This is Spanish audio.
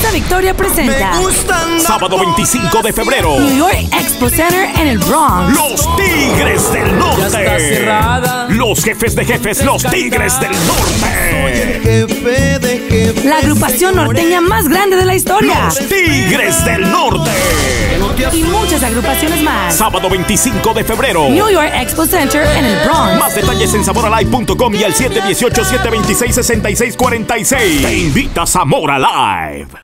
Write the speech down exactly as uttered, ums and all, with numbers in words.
Plaza Victoria presenta sábado veinticinco de febrero, New York Expo Center en el Bronx. Los Tigres del Norte. Los jefes de jefes, los Tigres del Norte. La agrupación norteña más grande de la historia. Los Tigres del Norte. Y muchas agrupaciones más. Sábado veinticinco de febrero, New York Expo Center en el Bronx. Más detalles en sabor alive punto com y al siete uno ocho, siete dos seis, seis seis cuatro seis. Te invita Zamora Live.